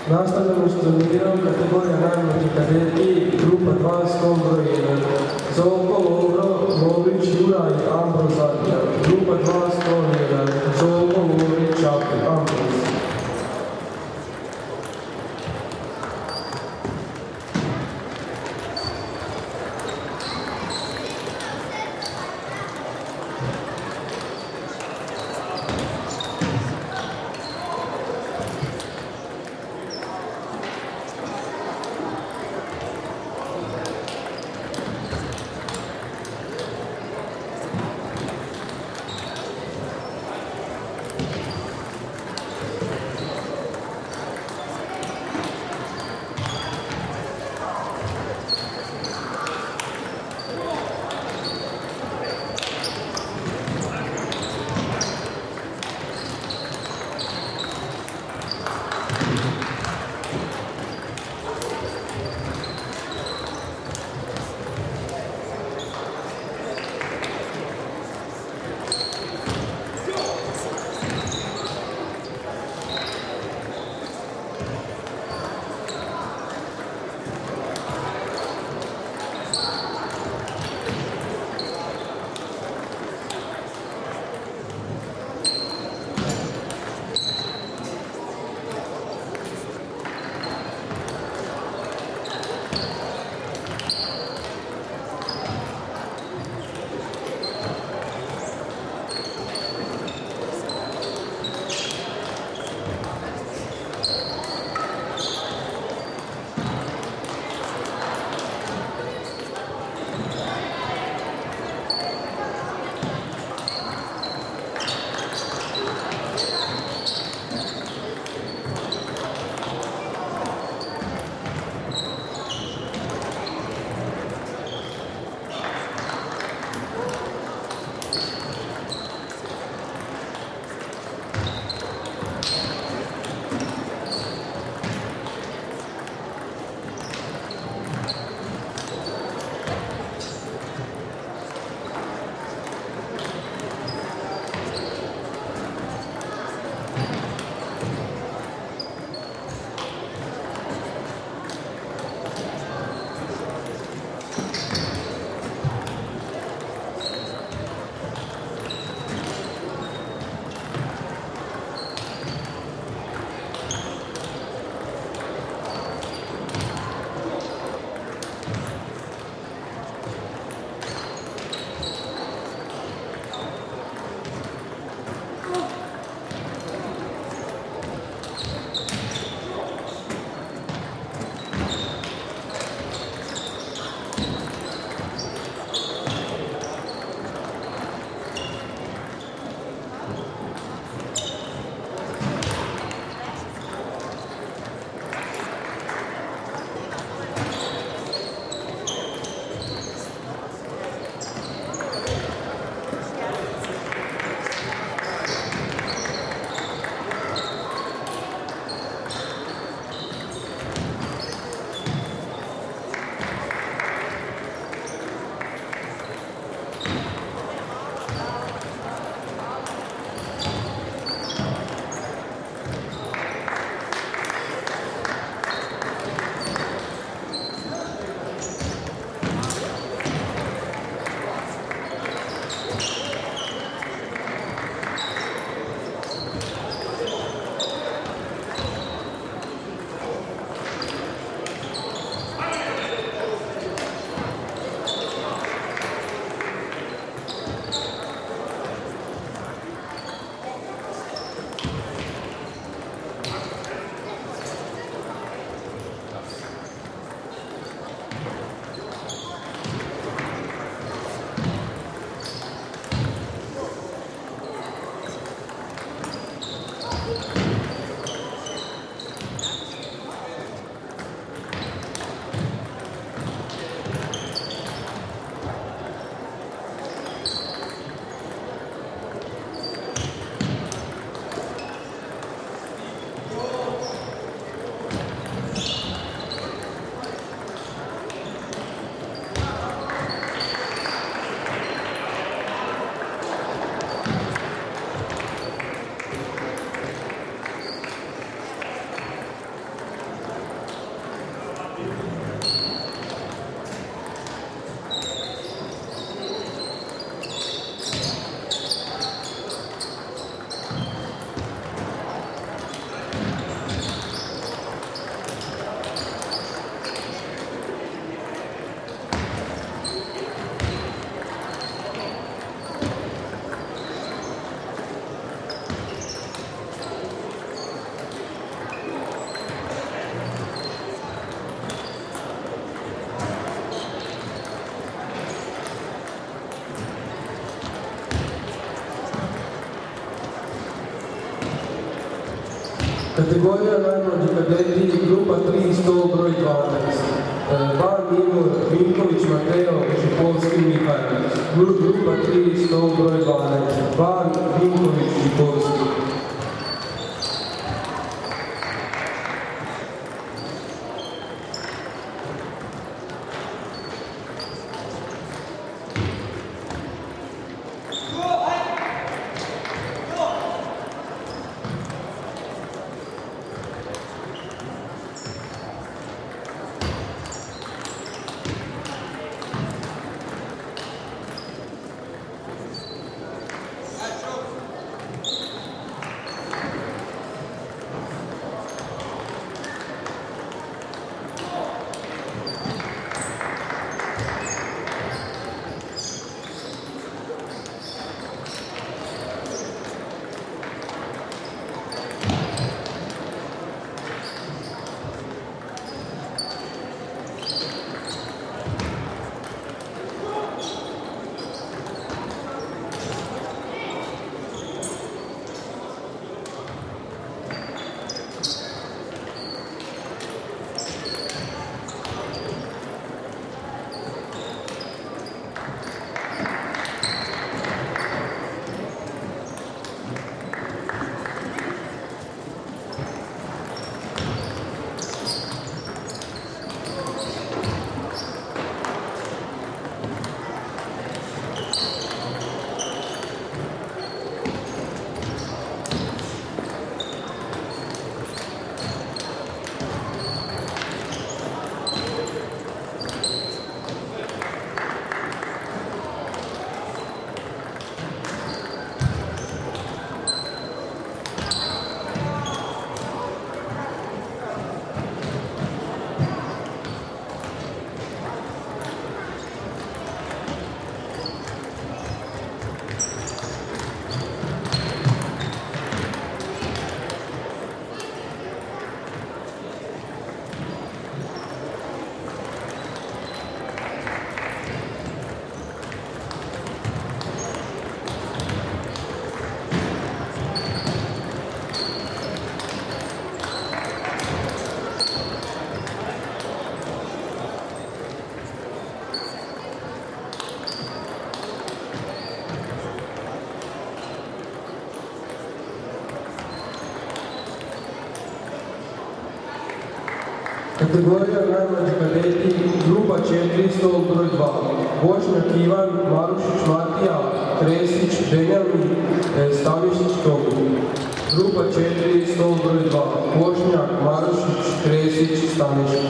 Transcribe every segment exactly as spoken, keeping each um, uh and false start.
Nastavljamo s turnirom kategorija najmlađi kadeti, grupa dva, skom broj jedan. Zoko, Lovro, Lović, Juraj, Ambroz, Zadnja. Grupa dva, skom jedan. Zoko, Lović, Čapin, Ambroz. Kategorija najmlađi kadeti, grupa tri, stol broj dvanaest. Ban Igor Vinković, Mateo, Žipolski, Mihajlo. Grupa tri, stol broj dvanaest. Ban Vinković, Žipolski. Kategorija najmlađi kadeti, grupa četiri, stol broj dva. Bošnjak Ivan, Marušić Matija, Kresić, Benjamin, Stanišić Tomi. Grupa četiri, stol broj dva. Bošnjak, Marušić, Kresić, Stanišić.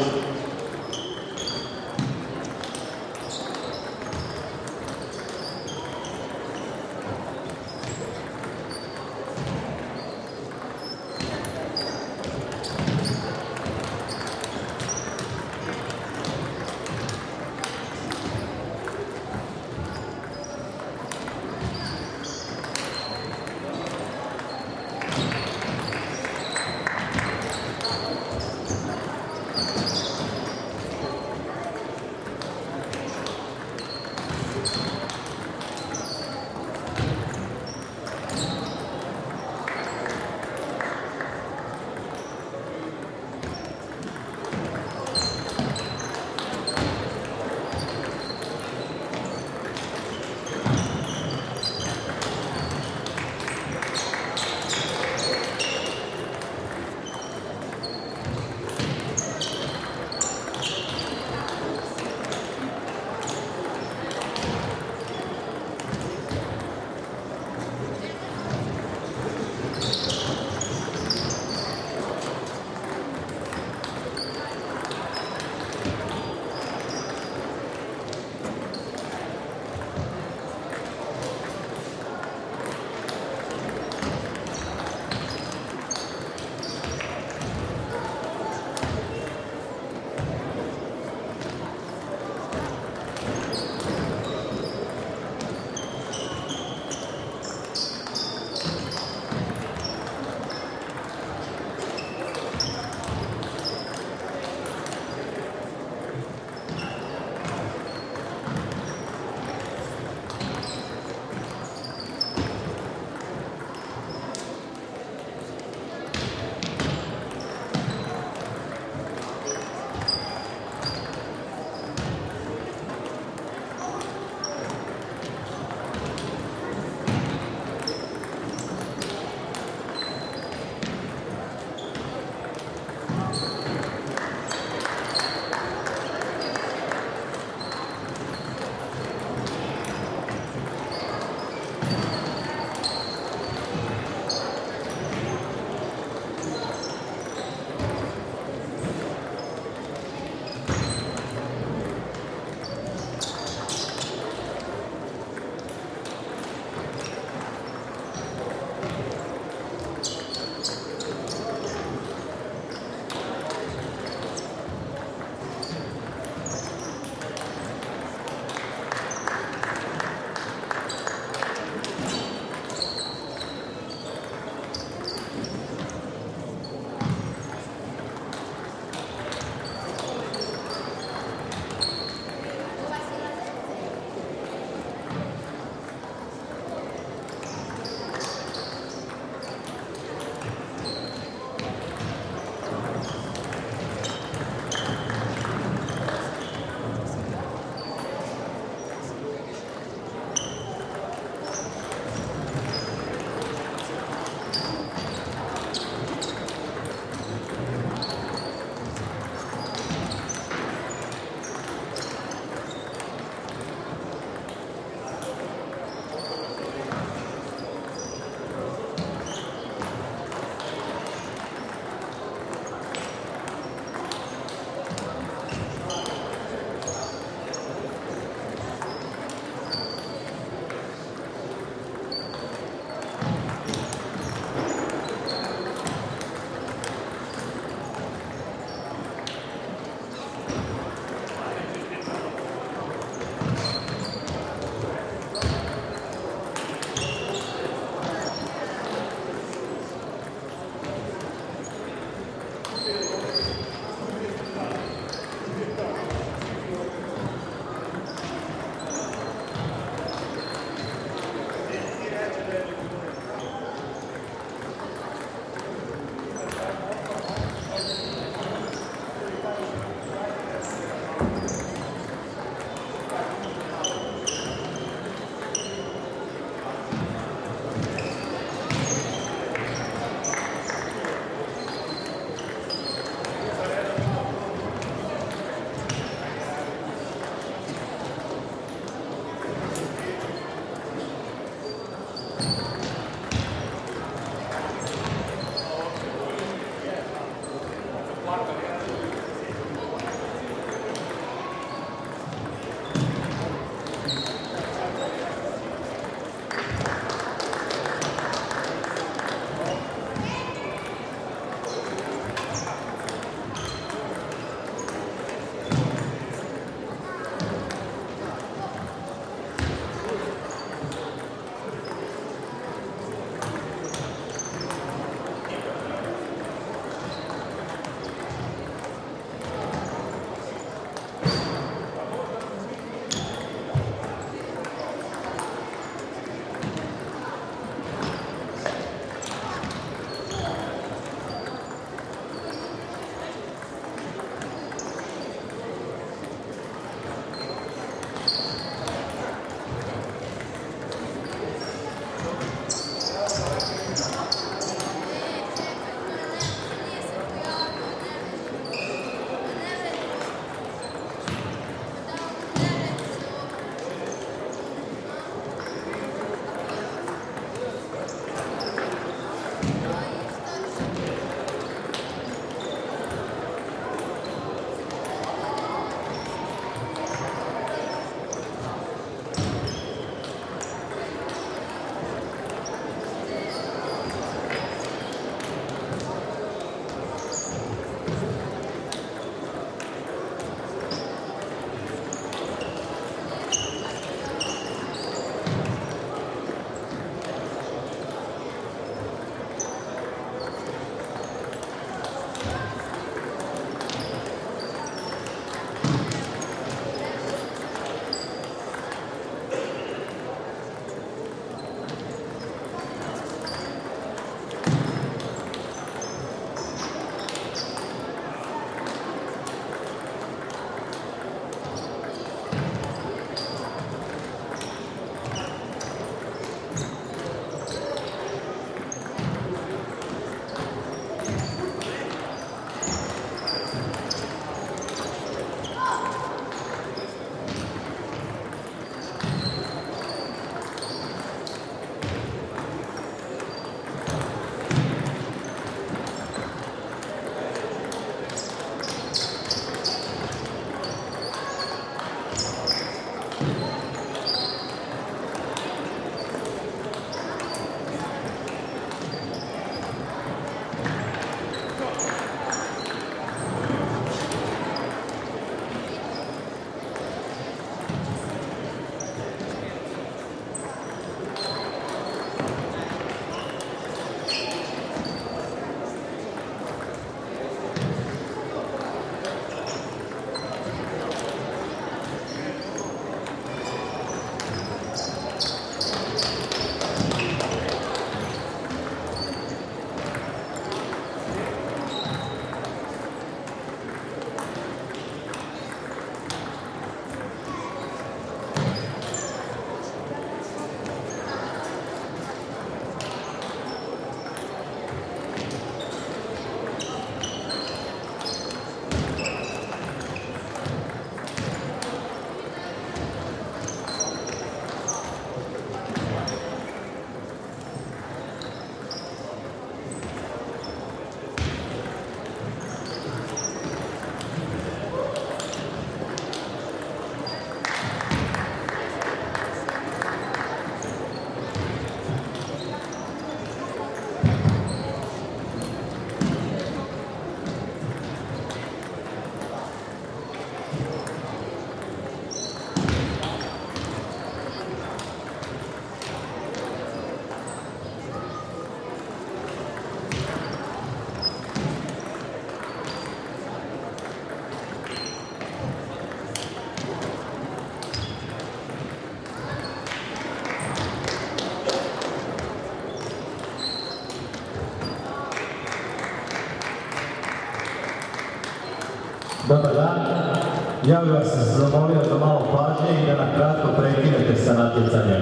Dobar dan. Ja bih vas zamolio za malo pažnje i da na kratko prekinete sa natjecanjem.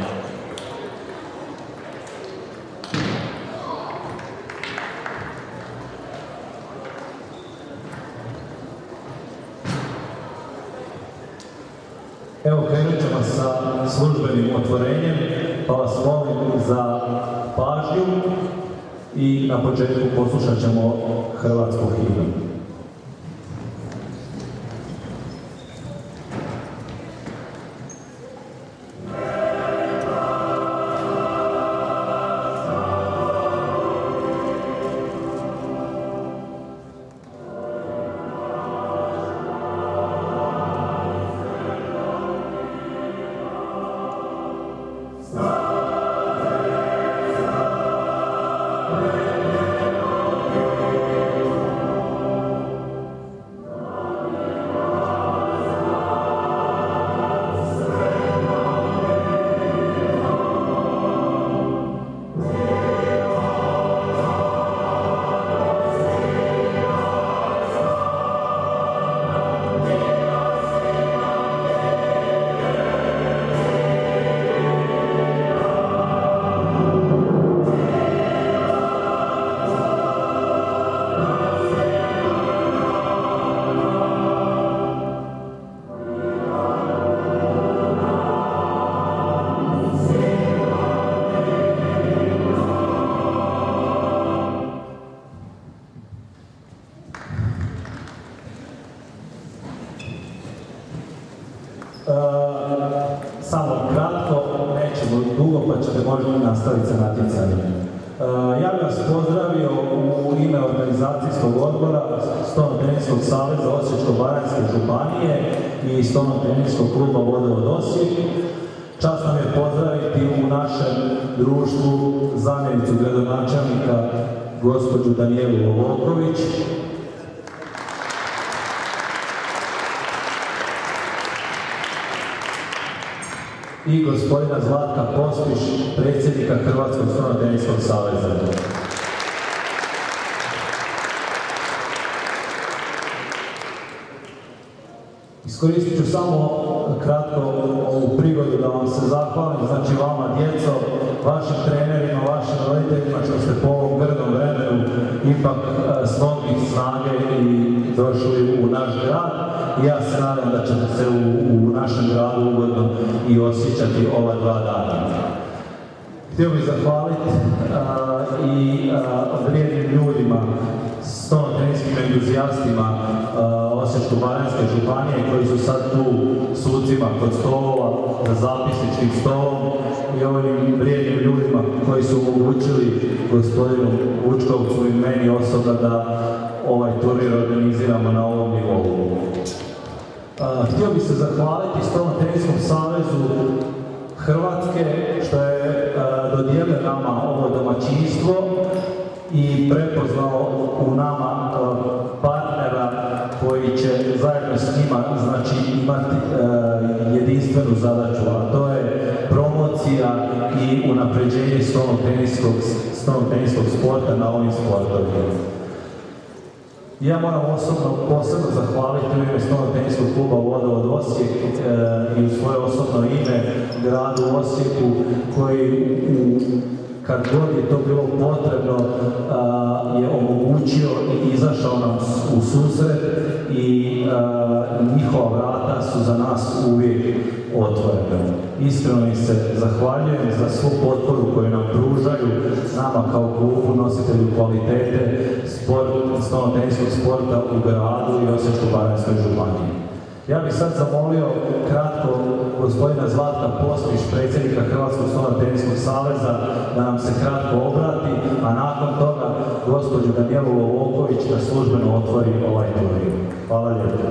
Evo, krenut ćemo sa službenim otvorenjem, pa vas molim za pažnju i na početku poslušat ćemo hrvatsku himnu. Samo kratko, nećemo dugo, pa ćete možda nastaviti sa natjecanjem. Ja bih vas pozdravio u ime organizacijskog odbora Stono-teniskog saveza Osječko-baranjske županije i Stono-teniskog kluba Vodovod Osijek. Čast nam je pozdraviti u našem društvu zamjenicu gradonačelnika gospođu Danijelu Lovoković, i gospodina Zlatka Pospiš, predsjednika Hrvatskog stono-teniskog saveza. Iskoristit ću samo kratko ovu prigodu da vam se zahvalim, znači vama djeco, vašim trenerima, vašim roditeljima, što ste po ovom grdom vremenu ipak smogli snage i došli u naš grad. I ja se nadam da ćete se u, u našem gradu ugodno i osjećati ova dva dana. Htio bih zahvaliti uh, i uh, vrijednim ljudima, stono-teniskim entuzijastima uh, Osječko-baranjske županije koji su sad tu sucima kod stolova, za zapisničkim stolom, i ovim vrijednim ljudima koji su omogućili gospodinu Vučkovcu i meni osobno da ovaj turnir organiziramo na ovom nivou. Uh, htio bih se zahvaliti Stono-teniskom savezu Hrvatske što je uh, dodijelio nama ovo domaćinstvo i prepoznao u nama uh, partnera koji će zajedno s njima znači, imati uh, jedinstvenu zadaću, a to je promocija i unapređenje stono-teniskog, stono-teniskog sporta na ovim sportovima. Ja moram osobno posebno zahvaliti u ime Stono-teniskog kluba Vodovod Osijek e, i u svoje osobno ime gradu Osijeku koji u, kad god je to bilo potrebno a, je omogućio i izašao nam u susret i a, njihova vrata su za nas uvijek otvorena. Iskreno im se zahvaljujem za svu potporu koju nam pružaju, nama kao klubu, nositelju kvalitete sport, stono-teniskog sporta u gradu i Osječko-baranjskoj županiji. Ja bih sad zamolio kratko gospodina Zlatka Pospiš, predsjednika Hrvatskog stono-teniskog saveza, da nam se kratko obrati, a nakon toga gospođu Danijelu Lovoković da službeno otvori ovaj turnir. Hvala lijepo.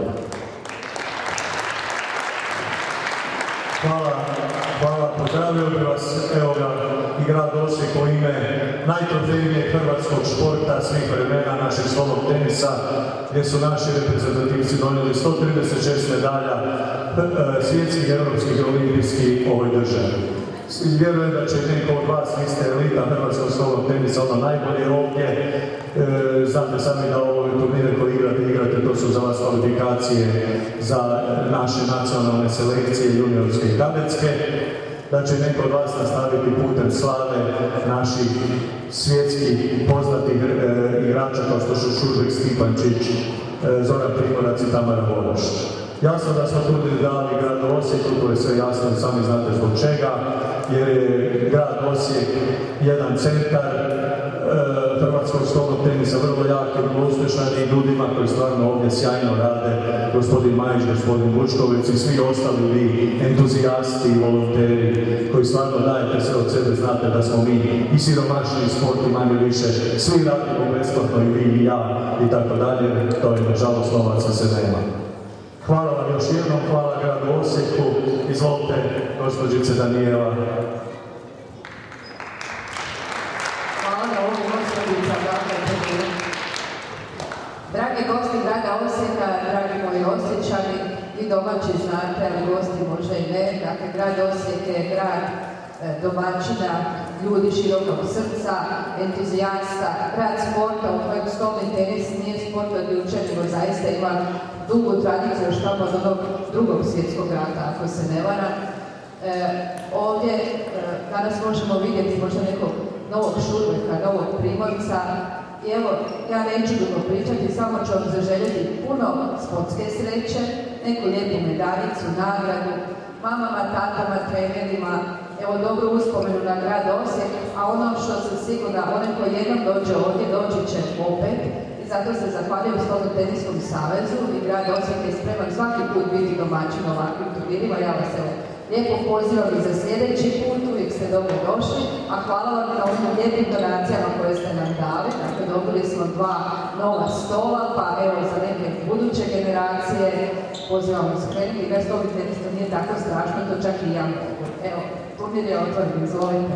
Hvala, hvala, pozdravio bih vas, evo ga, i grad Osijek u ime najtrofejnijeg hrvatskog športa svih vremena, našeg stolnog tenisa, gdje su naši reprezentativci donijeli sto trideset šest medalja svjetskih, europskih i olimpijskih ovoj državi. Vjerujem da će neko od vas, vi ste elita hrvatskog stolnog tenisa, ono najbolje ovdje, E, znate sami da ove turnire koje igrate, igrate, to su za vas kvalifikacije za naše nacionalne selekcije, juniorske i kadetske. Da će neko od vas nastaviti putem slave naših svjetskih poznatih e, igrača kao što su Šužek, Stipančić, e, Zoran Primorac i Tamara Vološ. Jasno da smo trudili dali grad Osijek, to je sve jasno i sami znate zbog čega, jer je grad Osijek jedan centar e, hrvatskog stolnog tenisa, vrlo jak i vrlo uspješan i ljudima koji stvarno ovdje sjajno rade, gospodin Majić, gospodin Vučković i svi ostali vi entuzijasti i volonteri koji stvarno dajete sve od sebe, znate da smo mi i siromašni sport i manje više, svi radimo besplatno i vi i ja i tako dalje, to je nažalost novaca se nema. Hvala vam još jednom, hvala gradu Osijeku, izvolite gospođice Danijela. Hvala na ovom gospođica, dragi gosti grada Osijeka, dragi moji Osječani, vi domaći znate, ali gosti možda i ne, dakle grad Osijek je grad domaćina, ljudi širokog srca, entuzijasta, grad sporta u kojem stolni tenis nije sport od jučer, nego zaista ima dugu tradiciju još tamo od onog drugog svjetskog rata, ako se ne varam. E, ovdje e, danas možemo vidjeti možda nekog novog Šurbeka, novog Primorca. I evo, ja neću dugo pričati, samo ću vam zaželjeti puno sportske sreće, neku lijepu medaljicu, nagradu, mamama, tatama, trenerima, evo dobru uspomenu na grad Osijek, a ono što sam sigurna, onaj koji jednom dođe ovdje, doći će opet. I zato se zahvaljujem Stolnom teniskom savezu i grad Osijek je spreman svaki put biti domaćin ovakvim turnirima. Ja vas evo lijepo pozivam i za sljedeći put, uvijek ste dobro došli, a hvala vam na ovim lijepim donacijama koje ste nam dali. Dakle, dobili smo dva nova stola, pa evo za neke buduće generacije pozivam vas krenuti. Bez stolni tenis to nije tako strašno, to čak i ja mogu. Evo, turnir je otvoren, izvolite.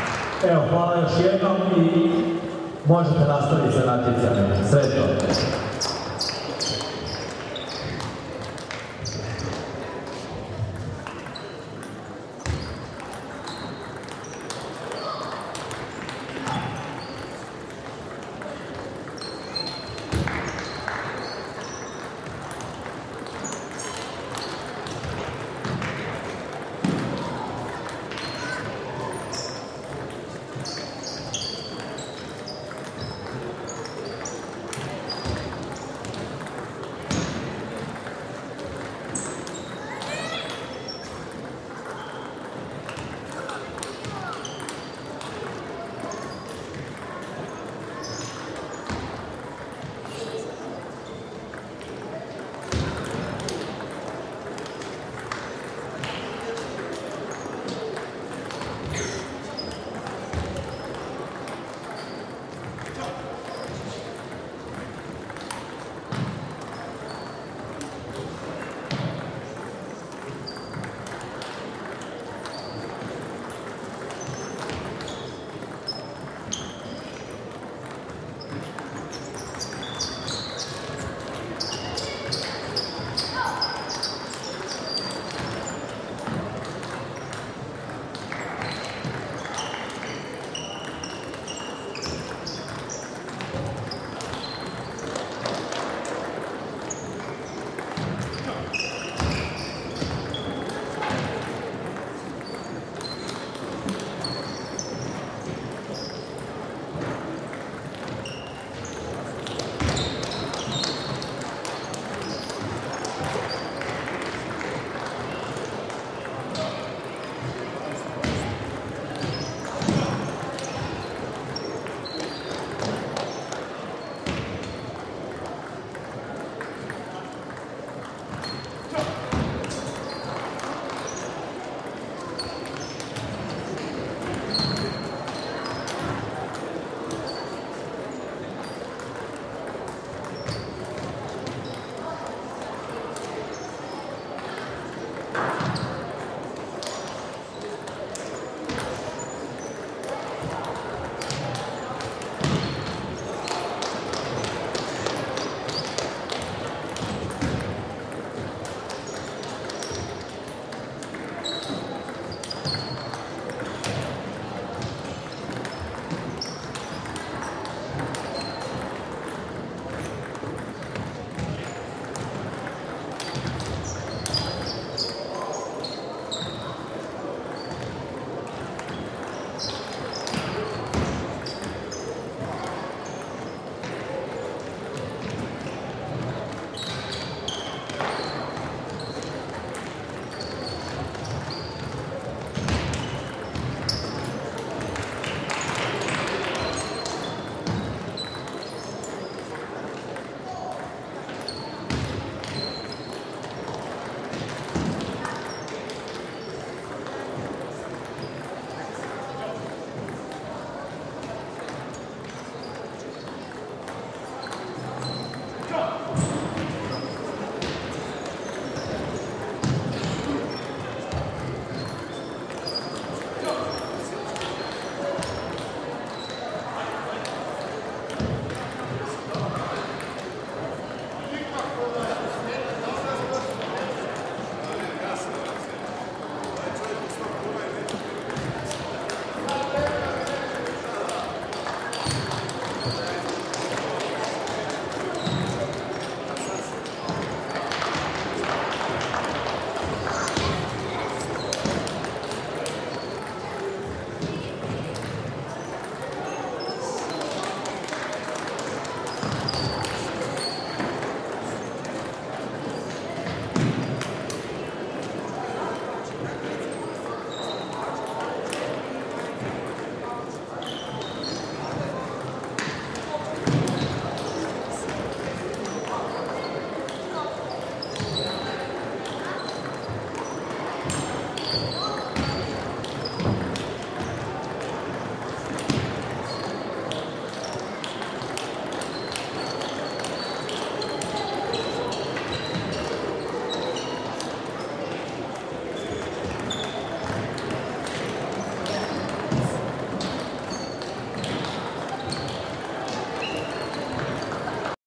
Evo, hvala još jednom i možete nastaviti sa natjecanjem. Sretno!